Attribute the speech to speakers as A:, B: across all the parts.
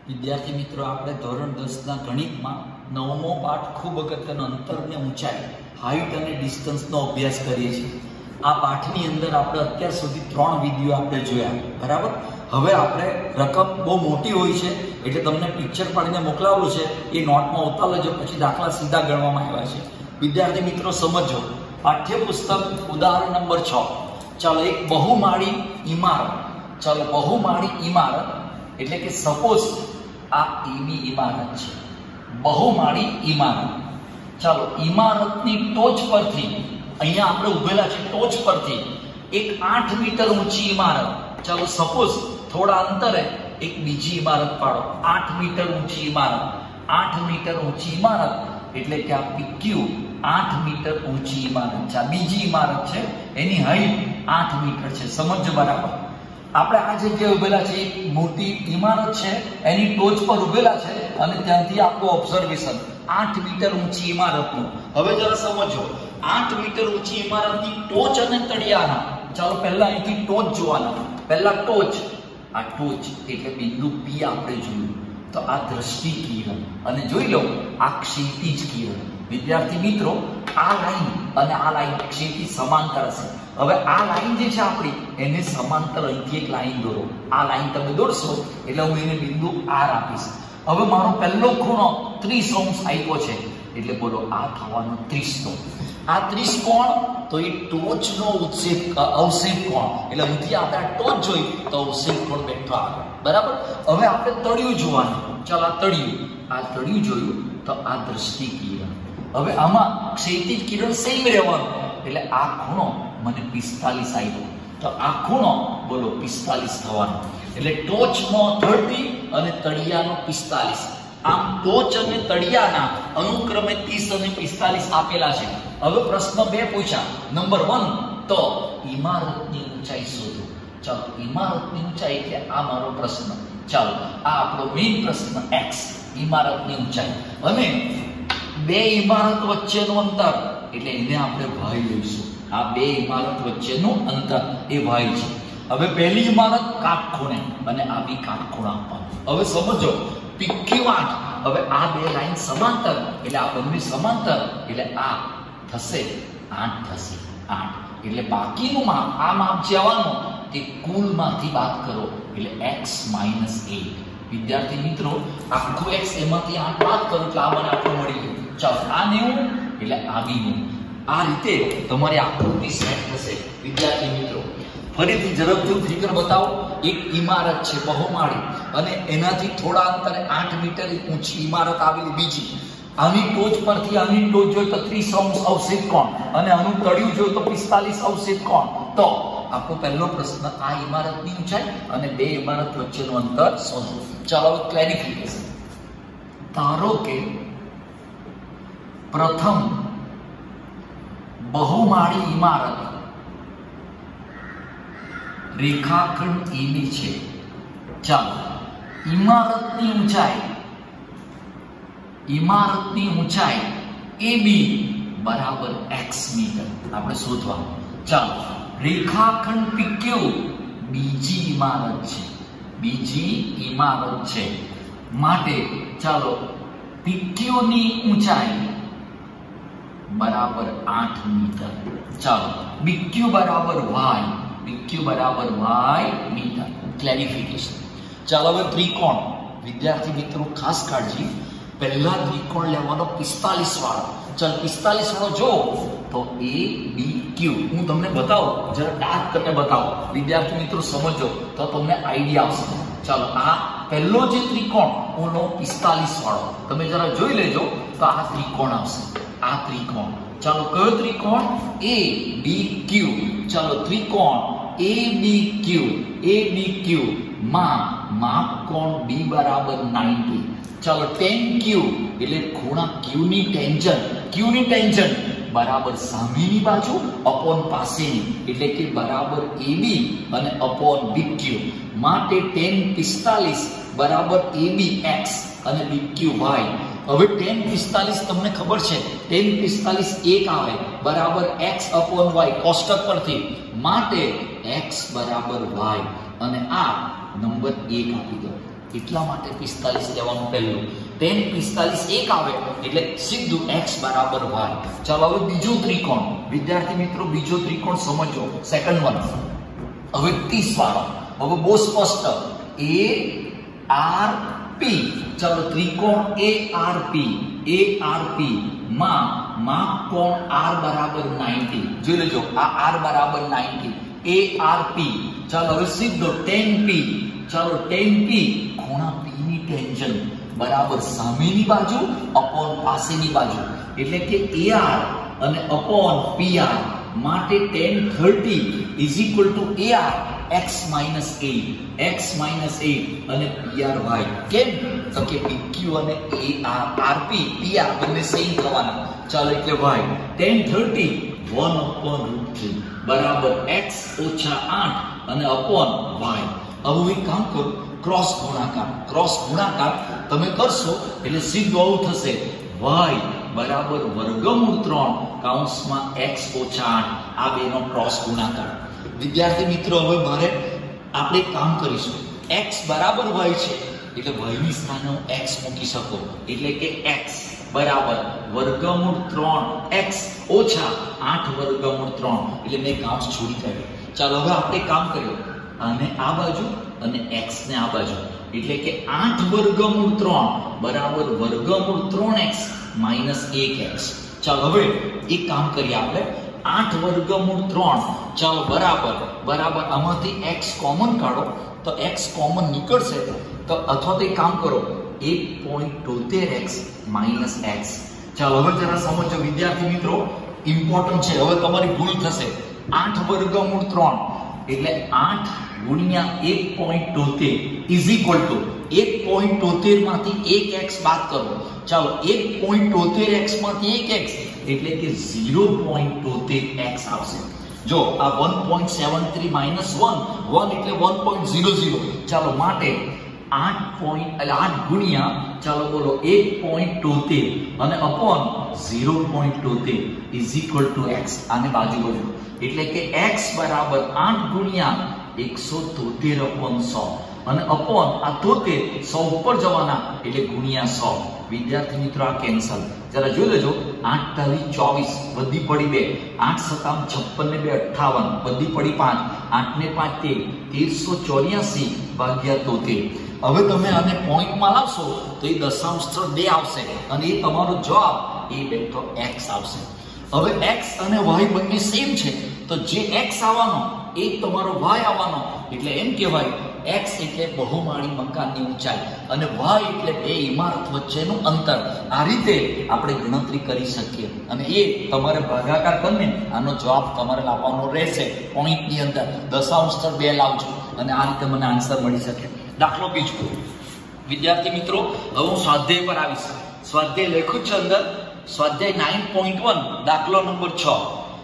A: વિદ્યાર્થી મિત્રો, આપણે ધોરણ 10 ના ગણિતમાં નવમો પાઠ ખૂબ અગત્યનો અંતર અને ઊંચાઈ, હાઇટ અને ડિસ્ટન્સનો અભ્યાસ કરીએ છીએ. આ પાઠની અંદર આપણે અત્યાર સુધી 3 વિડીયો આપણે જોયા, બરાબર. હવે આપણે રકમ બહુ મોટી હોય છે એટલે તમને પિક્ચર પાડીને મોકલાવેલું છે, એ નોટમાં ઉતાર લેજો, પછી દાખલા સીધા ગણવામાં આવ્યા છે. વિદ્યાર્થી મિત્રો સમજો, પાઠ્યપુસ્તક ઉદાહરણ નંબર 6. ચાલો, એક બહુમાળી ઇમારત. ચાલો, બહુમાળી ઇમારત એટલે કે સપોઝ આ એબી ઇમારત છે, બહુમાળી ઇમારત. ચાલો, ઇમારતની ટોચ પરથી, અહીંયા આપણે ઉભેલા છે, ટોચ પરથી એક 8 મીટર ઊંચી ઇમારત. ચાલો, સપોઝ થોડા અંતરે એક બીજી ઇમારત પાડો, 8 મીટર ઊંચી ઇમારત. 8 મીટર ઊંચી ઇમારત એટલે કે આ પીક્યુ 8 મીટર ઊંચી ઇમારત છે. આ બીજી ઇમારત છે, એની હાઈટ 8 મીટર છે. સમજો બરાબર. આપણે આ જગ્યાએ ઉભેલા છે, એક મોટી ઇમારત છે, એની ટોચ પર ઉભેલા છે અને ત્યાંથી આપણું ઓબ્ઝર્વેશન 8 મીટર ઊંચી ઇમારતનું. હવે જરા સમજો, 8 મીટર ઊંચી ઇમારતની ટોચ અને તળિયાના. ચાલો, પહેલા અહીંથી ટોચ જોવાના. પહેલા ટોચ, આ ટોચ એટલે બિંદુ P આપણે જોયું, તો આ દ્રષ્ટિ કિરણ અને જોઈ લો આ ક્ષિતિજ કિરણ. વિદ્યાર્થી મિત્રો, આ લાઈન અને આ લાઈન ક્ષિતિજ સમાંતર હશે. હવે આ લાઈન જે છે આપણી, એને સમાંતર અહીંથી એક લાઈન દોરો. આ લાઈન તમે દોરશો એટલે હું એને બિંદુ R આપીશ. હવે મારો પહેલો ખૂણો 30 અંશ આપ્યો છે, એટલે બોલો આ થવાનો 30 કોણ. આ 30 કોણ તો એ ટોચનો અવક્ષેપ કોણ, એટલે અહીંથી આપણે ટોચ જોઈ તો અવક્ષેપ કોણ બેઠો આવે, બરાબર. હવે આપણે તળિયું જોવાનું. ચાલો, આ તળિયું જોયું તો આ દ્રષ્ટિ કિરણ. હવે આમાં ક્ષિતિજ કિરણ સેમ રહેવાનું, એટલે આ ખૂણો મને 45 આવ્યો, તો આ ખૂણો બોલો 45 થવાનો. એટલે ટોચનો 30 અને તળિયાનો 45. આમ ટોચ અને તળિયાના અનુક્રમે 30 અને 45 આપેલા છે. હવે પ્રશ્ન 2 પૂછ્યા. નંબર 1, તો ઇમારતની ઊંચાઈ શોધો. ચાલો, ઇમારતની ઊંચાઈ એટલે આ મારો પ્રશ્ન. ચાલો, આ આપણો મેઇન પ્રશ્ન x, ઇમારતની ઊંચાઈ. અને 2 ઇમારત વચ્ચેનું અંતર એટલે એને આપણે y લઈશું. આ 2 ઇમારત વચ્ચેનું અંતર એ y છે. હવે પહેલી ઇમારત કાટખૂણે અને આ બી કાટખૂણા આપવાનું. હવે સમજો, PQ8. હવે આ 2 લાઈન સમાંતર એટલે આ બંને સમાંતર એટલે આ થશે 8 થશે 8. એટલે બાકીનું માપ, આ માપ જે આવવાનું તે કુલમાંથી બાદ કરો એટલે x - 8. વિદ્યાર્થી મિત્રો, આખું x એમાંથી 8 બાદ કરો એટલે આ મને આટલું મળી ગયું. ચાલો, આ 90 એટલે આ બી 90. આ રીતે તમારી આકૃતિ સેટ થશે. વિદ્યાર્થી મિત્રો, ફરીથી ઝડપથી ફિગર બતાવો. એક ઇમારત છે બહુમાળી અને એનાથી થોડા અંતરે 8 મીટર ઊંચી ઇમારત આવેલી બીજી. આની ટોચ પરથી આની ટોચ જોઈએ તો 30 અંશ અવક્ષેપ કોણ અને આનું તળિયું જોઈએ તો 45 અવક્ષેપ કોણ. તો આપણો પહેલો પ્રશ્ન આ ઇમારતની ઊંચાઈ અને 2 ઇમારત વચ્ચેનું અંતર શોધો. ચાલો, ક્લેરિફિકેશન. ધારો કે પ્રથમ બહુમાળી ઇમારત રેખાખંડ AB છે. ચાલો, ઇમારતની ઊંચાઈ AB બરાબર x મીટર આપણે શોધવાનું. ચાલો, રેખાખંડ PQ બીજી ઇમારત છે માટે ચાલો PQ ની ઊંચાઈ બરાબર 8 મીટર. ચાલો, BQ બરાબર y મીટર. ક્લેરિફિકેશન. ચાલો, હવે ત્રિકોણ. વિદ્યાર્થી મિત્રો ખાસ કાળજી, પહેલા ત્રિકોણ લેવાનો 45 વાળો. ચાલ, 45 વાળો જો તો ABQ હું તમને બતાવું, જરા ડાર્ક કરીને બતાવો. વિદ્યાર્થી મિત્રો સમજો તો તમને આઈડિયા આવશે. ચાલો, આ પહેલો જે ત્રિકોણ ઓનો 45 વાળો તમે જરા જોઈ લેજો તો આ ત્રિકોણ આવશે. આ ત્રિકોણ. ચાલો, કયો ત્રિકોણ? ABQ. ચાલો, ત્રિકોણ ABQ માં માપ કોણ B બરાબર 90. ચાલો, tan Q એટલે ખૂણા Q ની ટેન્જન્ટ બરાબર સામેની બાજુ અપોન પાસેની એટલે કે બરાબર AB અને અપોન BQ માટે tan 45 બરાબર AB x અને BQ y. હવે tan 45 તમને ખબર છે, tan 45 1 આવે બરાબર x અપોન y કોષ્ટક પરથી, માટે x બરાબર y અને આ નંબર 1 આપી દો. એટલા માટે 45 લેવાનું પહેલું. tan 45 એક આવે એટલે સીધું x બરાબર y. ચાલો હવે બીજો ત્રિકોણ વિદ્યાર્થી મિત્રો, બીજો ત્રિકોણ સમજો, સેકન્ડ વન. હવે 30 વાળો, હવે બહુ સ્પષ્ટ ARP. ચાલો ત્રિકોણ ARP માં કોણ r બરાબર 90. જોઈ લેજો આ r બરાબર 90 ARP. ચાલો હવે સીધો tan P. ચાલો tan P ખૂણા P ની ટેન્જન્ટ બરાબર સામેની બાજુ અપોન પાસેની બાજુ, એટલે કે AR અને અપોન PR માટે tan 30 is equal to AR x minus 8 અને PR y. કેમ? તો કે PQ અને RP PR બંને સેમ થવાના. ચાલો એટલે y tan 30 1/√3 બરાબર x ઓછા 8 અને અપોન y. હવે એક કામ કરો, ક્રોસ ગુણાકાર તમે કરશો એટલે સીધું આવું થશે y બરાબર વર્ગમૂળ 3 કૌંસમાં x ઓછા 8. આ બેનો ક્રોસ ગુણાકાર. વિદ્યાર્થી મિત્રો હવે મારે આપણે કામ કરીશું. x બરાબર y છે એટલે y ની સ્થાને હું x મૂકી શકું, એટલે કે x બરાબર વર્ગમૂળ 3x ઓછા 8 વર્ગમૂળ 3, એટલે મેં કૌંસ છોડી કાઢ્યું. ચાલો હવે આપણે કામ કર્યું, અને આ બાજુ અને x ને આ બાજુ, એટલે કે 8 વર્ગમૂળ 3 બરાબર વર્ગમૂળ 3x માઈનસ 1x. ચાલો હવે એક કામ કરીએ આપણે, 8 વર્ગમૂળ 3 ચાલો બરાબર આમાંથી x કોમન કાઢો તો x કોમન નીકળશે, તો અથવા તો એક કામ કરો 1.73x માઈનસ x. ચાલો હવે જરા સમજો વિદ્યાર્થી મિત્રો, ઇમ્પોર્ટન્ટ છે. હવે તમારી ભૂલ થશે. 8 વર્ગમૂળ 3 એટલે 8 ગુણ્યા 1.73 ઇઝ ઇક્વલ ટુ 1.73 માંથી 1x બાદ કરો. ચાલો 1.73x માંથી 1x એટલે કે 0.73x આવશે. જો આ 1.73 માઈનસ 1 એટલે 1.00. ચાલો માટે 8 ગુણ્યા ચાલો બોલો 1.73 અને upon 0.73 is equal to x. આને બાજુ બોલો એટલે કે x બરાબર 8 ગુણ્યા 173 અપોન 100 અને અપોન આ 73 100 ઉપર જવાના એટલે ગુણ્યા 100. વિદ્યાર્થી મિત્રો આ કેન્સલ. જરા જોઈ લેજો, 8 તારી 24 બધી પડી 2, 8 7 56 ને 2 58 બધી પડી 5, 8 ને 5 1384 ભાગ્યા 73. હવે તમે આને પોઈન્ટમાં લાવશો તો એ દશાંશ સ્થળ 2 આવશે અને એ તમારો જવાબ એ બેઠો x આવશે. હવે x અને y બંને સેમ છે તો જે x આવવાનો એ તમારો y આવવાનો, એટલે એમ કહેવાય x એટલે બહુમાળી મકાનની ઊંચાઈ અને y એટલે બે ઇમારત વચ્ચેનું અંતર. આ રીતે આપણે ગણતરી કરી શકીએ અને એ તમારે ભાગાકાર કરીને આનો જવાબ તમારે લાવવાનો રહેશે. પોઈન્ટની અંદર દશાંશ સ્થળ 2 લાવજો અને આ રીતે મને આન્સર મળી શકે. દાખલો બીજો વિદ્યાર્થી મિત્રો, હવે હું સ્વાધ્યાય પર આવીશ. સ્વાધ્યાય લખ્યું છે અંદર, સ્વાધ્યાય 9.1 દાખલો નંબર 6.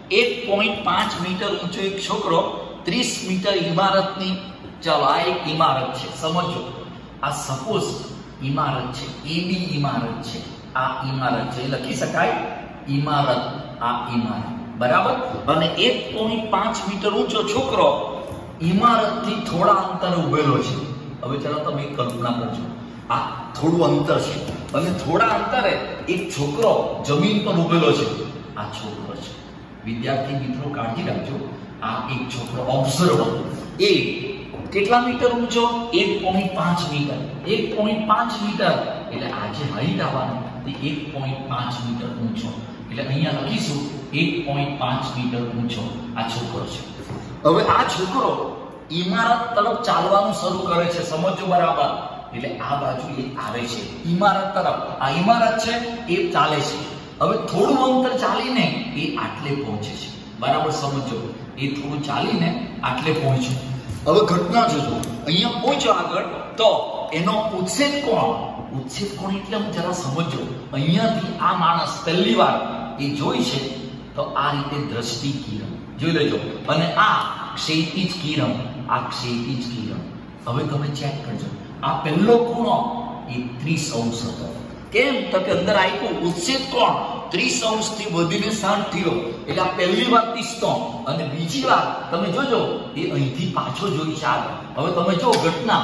A: 1.5 મીટર ઊંચો એક છોકરો 30 મીટર ઇમારતની, ચાલો આ એક ઇમારત છે સમજો, આ સપોઝ ઇમારત છે, AB ઇમારત છે, આ ઇમારત છે, લખી શકાય ઇમારત, આ ઇમારત બરાબર. અને 1.5 મીટર ઊંચો છોકરો ઇમારતથી થોડા અંતરે ઉભેલો છે. હવે ચાલો તમે કલ્પના કરજો, આ થોડું અંતર છે અને થોડા અંતરે એક છોકરો જમીન પર ઉભેલો છે. આ છોકરો છે. વિદ્યાર્થી મિત્રો કાળજી રાખજો, આ એક છોકરો ઓબ્ઝર્વર એ કેટલા મીટર ઊંચો? 1.5 મીટર. 1.5 મીટર એટલે આ જે હાઈટ આવવાનો તે 1.5 મીટર ઊંચો, એટલે અહીંયા લખીશું 1.5 મીટર ઊંચો આ છોકરો છે. હવે આ છોકરો ઇમારત તરફ ચાલવાનું શરૂ કરે છે, સમજો બરાબર. એટલે આ બાજુ એ આવે છે ઇમારત તરફ, આ ઇમારત છે એ ચાલે છે. હવે થોડું અંતર ચાલીને એ આટલે પહોંચે છે, બરાબર સમજો. એ થોડું ચાલીને આટલે પહોંચ્યો. હવે ઘટના જોજો, અહીંયા પહોંચ્યો આગળ તો એનો ઉચ્છેદ કોણ? ઉચ્છેદ કોણ એટલે હું જરા સમજો. અહીંયાથી આ માણસ પહેલી વાર એ જોઈ છે તો આ રીતે દ્રષ્ટિ કિરણ જોઈ લેજો, અને આ ક્ષૈતિજ કિરણ, આ ક્ષૈતિજ કિરણ. હવે તમે ચેક કરજો, આ પહેલો ખૂણો એ 30° હતો. કેમ? તો કે અંદર આપ્યું ઉચ્છેદ કોણ 30° થી વધીને 60 થયો, એટલે આ પહેલી વાર 30 અને બીજી વાર તમે જોજો એ અહીંથી પાછો જોઈ છે આગળ. હવે તમે જો ઘટના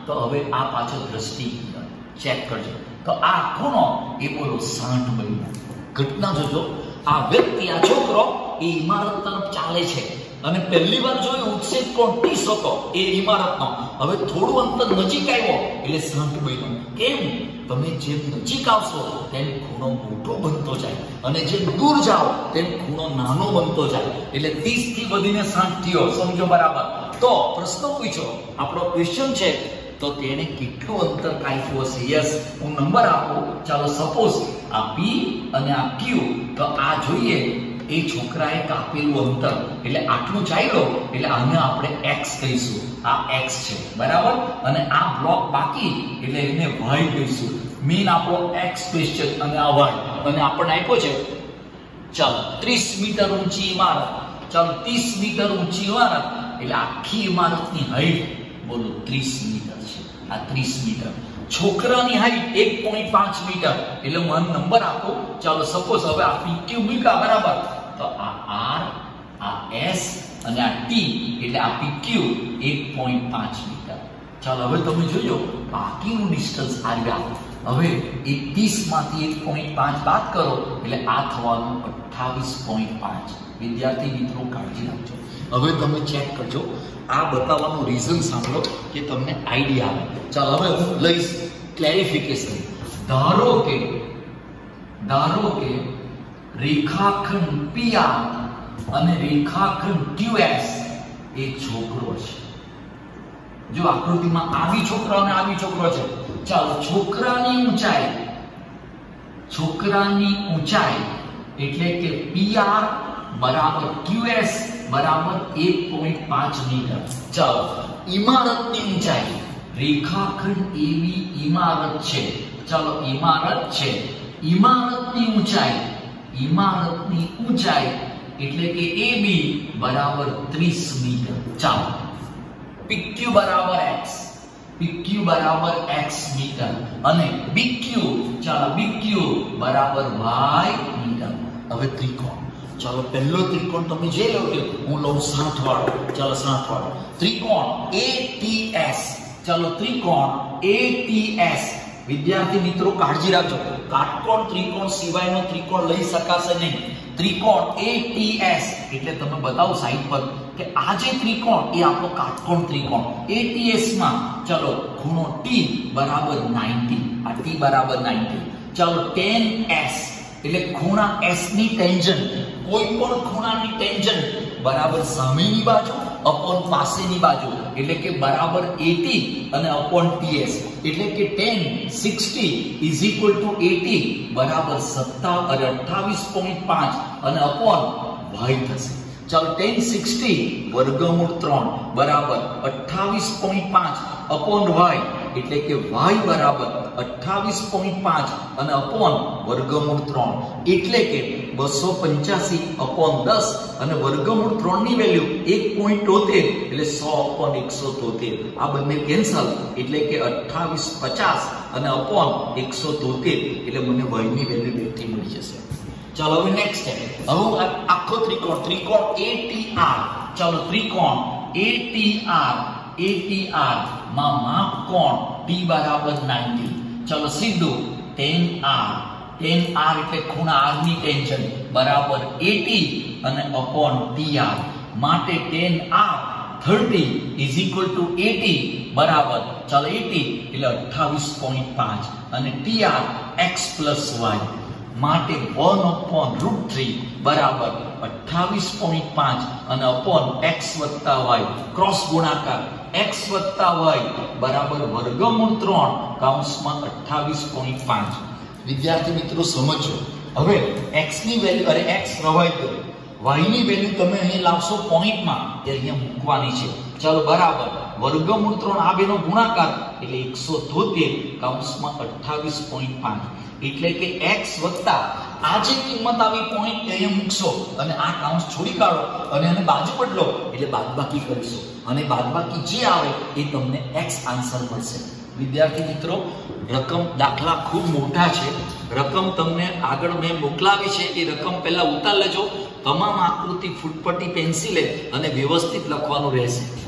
A: તો હવે આ પાછળ દ્રષ્ટિ ચેક કરજો. તો આ ખૂણો એ બોલો 60 ઘટના જોજો. આ વ્યક્તિ, આ છોકરો એ ઇમારત તરફ ચાલે છે અને પહેલી વાર જોયું ઉત્સેક કોણ 30 હતો એ ઇમારતનો. હવે થોડું અંતર નજીક આવ્યો એટલે 60 બન્યો. કેમ? તમે જેમ નજીક આવશો તેમ ખૂણો મોટો બનતો જાય અને જેમ દૂર જાઓ તેમ ખૂણો નાનો બનતો જાય. એટલે 30 થી વધીને 60 થયો. સમજો બરાબર? તો પ્રશ્ન પૂછો, આપણો ક્વેશ્ચન છે તો તેને કેટલું અંતર કાપ્યું હશે? યસ, હું નંબર આપું. ચાલો, સપોઝ આ P અને આ Q, તો આ જોઈએ એ છોકરાએ કાપેલું અંતર એટલે આટલું ચાલ્યો એટલે આને આપણે x કહીશું. આ x છે, બરાબર? અને આ બ્લોક બાકી એટલે એને y કહીશું. મેઈન આપણો x ક્વેશ્ચન અને આ y, અને આપણને આપ્યો છે ચાલો 30 મીટર ઊંચી ઇમારત. ચાલો 30 મીટર ઊંચી ઇમારત એટલે આખી ઇમારતની હાઈટ બોલો 30 મીટર છે. આ 30 મીટર. છોકરાની હાઈટ 1.5 મીટર એટલે હું નંબર આપો. ચાલો, સપોઝ હવે આ PQ મૂક્યા, બરાબર? તો આ R, આ S અને આ T એટલે આ PQ 1.5 મીટર. ચાલો, હવે તમે જોજો બાકીનું ડિસ્ટન્સ આવ્યા. હવે એ 30 માંથી 1.5 બાદ કરો એટલે આ થવાનું 28.5. વિદ્યાર્થી મિત્રો કાળજી રાખજો. હવે તમે ચેક કરજો. આ બતાવવાનું રીઝન સાંભળો કે તમને આઈડિયા આવે. ચાલો, હવે હું લઈશ ક્લેરિફિકેશન. ધારો કે રેખાખંડ PR અને રેખાખંડ QS એ છોકરો છે. જો આકૃતિમાં આ બી છોકરો અને આ બી છોકરો છે. ચાલો, છોકરાની ઊંચાઈ એટલે કે PR બરાબર QS બરાબર 1.5 મીટર. ચાલો, ઇમારતની ઊંચાઈ, રેખાખંડ એવી ઇમારત છે. ચાલો, ઇમારત છે. ઇમારતની ઊંચાઈ એટલે કે AB બરાબર 30 મીટર. ચાલો, PQ બરાબર x મીટર અને BQ, ચાલો BQ બરાબર y મીટર. હવે ત્રિકોણ. ચાલો, પહેલો ત્રિકોણ તમે જે લો કે હું લઉં 60 વાળો. ચાલો, 60 વાળો ત્રિકોણ ATS. ચાલો, ત્રિકોણ ATS. વિદ્યાર્થી મિત્રો કાળજી રાખજો, કાટકોણ ત્રિકોણ સિવાયનો ત્રિકોણ લઈ શકાશે નહીં. ત્રિકોણ ATS એટલે તમે બતાવો સાઈડ પર કે આ જે ત્રિકોણ એ આપણો કાટકોણ ત્રિકોણ. ATS માં ચાલો ખૂણો T બરાબર 90. આ T બરાબર 90. ચાલો, tan S એટલે ખૂણા S ની ટેન્જન્ટ, કોઈ પણ ખૂણાની ટેન્જન્ટ બરાબર સામેની બાજુ અપોન પાસેની બાજુ એટલે કે બરાબર 80 અને અપોન TS એટલે કે tan 60 ઇઝ ઇક્વલ ટુ 80 બરાબર 28.5 અને અપોન y થશે. ચાલો, tan 60 વર્ગમૂળ 3 બરાબર 28.5 અપોન y એટલે કે y બરાબર 28.5 અને અપોન વર્ગમૂળ 3 એટલે કે 285 અપોન 10 અને વર્ગમૂળ 3 ની વેલ્યુ 1.73 એટલે 100 અપોન 173. આ બંને કેન્સલ એટલે કે 2850 અને અપોન 173 એટલે મને y ની વેલ્યુ બેથી મળી જશે. ચાલો, હવે નેક્સ્ટ છે. હવે આખો ત્રિકોણ ATR. ચાલો, ત્રિકોણ ATR માં માપ કોણ T બરાબર 90. ચાલો, સીધું tan R એટલે ખૂણા R ની ટેન્જન્ટ બરાબર 80 અને અપોન TR માટે tan R 30 is equal to 80 બરાબર ચાલો 80 એટલે 28.5 અને TR x plus y માટે 1/√3 બરાબર 28.5 અને અપોન x વત્તા y ક્રોસ ગુણાકાર x વત્તા y બરાબર વર્ગમૂળ 3 કૌંસમાં 28.5. વિદ્યાર્થી મિત્રો સમજો. હવે x ની વેલ્યુ અરે x રવાઈ ગયો, y ની વેલ્યુ તમે અહીં લાવશો પોઈન્ટમાં એ અહીંયા મૂકવાની છે. ચાલો બરાબર વર્ગમૂળ 3 આ બેનો ગુણાકાર એટલે 173 કૌંસમાં 28.5 એટલે કે x વત્તા આ જે કિંમત આવી પોઈન્ટ અહીંયા મૂકશો અને આ કૌંસ છોડી કાઢો અને આને બાજુ બદલો એટલે બાદબાકી કરશો અને બાદબાકી જે આવે એ તમને x આન્સર મળશે. વિદ્યાર્થી મિત્રો રકમ દાખલા ખૂબ મોટા છે, રકમ તમને આગળ મેં મોકલાવી છે એ રકમ પહેલા ઉતાર લેજો. તમામ આકૃતિ ફૂટપટ્ટી પેન્સિલે અને વ્યવસ્થિત લખવાનું રહેશે.